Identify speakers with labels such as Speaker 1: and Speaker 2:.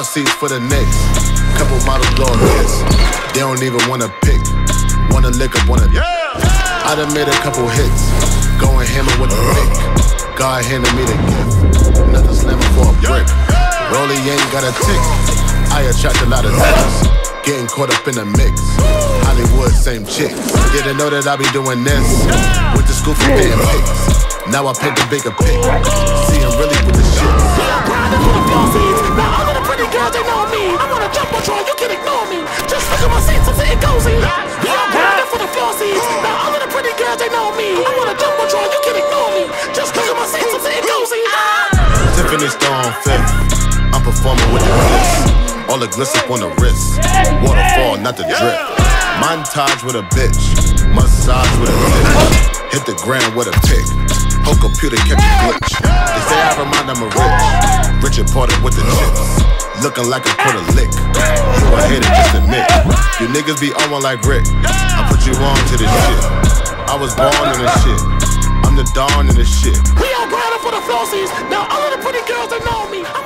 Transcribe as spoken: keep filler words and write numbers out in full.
Speaker 1: seats for the Knicks. Couple models blow a kiss. They don't even wanna pick. Wanna lick up on a dick. I done made a couple hits. Going hammer with the pick. God handed me the gift. Another slammer for a brick. Rollie ain't got a tick. I attract a lot of niggas. Getting caught up in the mix. Hollywood, same chick. Didn't know that I be doing this. Went to school for getting pics. Now I paint the bigger pic. See him really with the shit.
Speaker 2: I'm grinding for the flossies. Now all of the pretty girls, they know me. I'm on a jump control, you can ignore me. Just look at my seats, I'm sitting cozy. I'm grinding for the flossies. Now all of the pretty girls, they know me. I'm on a jump control, you can ignore me. Just look at my seats, I'm sitting cozy.
Speaker 1: Tiffany Stone fifth. I'm performing with the bliss. All the gliss up on the wrist. Waterfall, not the drip. Montage with a bitch. Massage with a bitch. Hit the ground with a pick. Whole computer catch a glitch. They say I remind them of Rich. Richard Porter with the chips. Looking like I put a lick. You a hater, just admit. You niggas be on one like Rick. I put you on to this shit. I was born in this shit. I'm the dawn in this shit.
Speaker 2: We all grinding for the flossies. Now all of the pretty girls, they know me. I'm